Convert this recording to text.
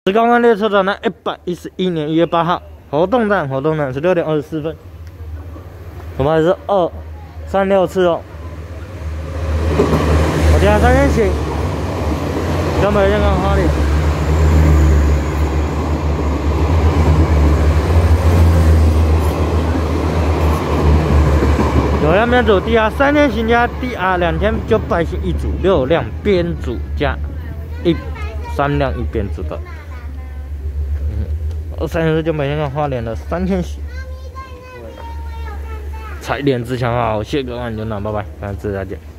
时光湾列车长呢，111年1月8号，活动站16点24分，我们还是236次哦。我今天3天行，根本就跟花莲。有辆编组 DR3天行加 DR2900行一组，6辆编组加3辆一编组的。234就每天跟花莲的3天行。财联自强号，谢各位，就那，拜拜，下次再见。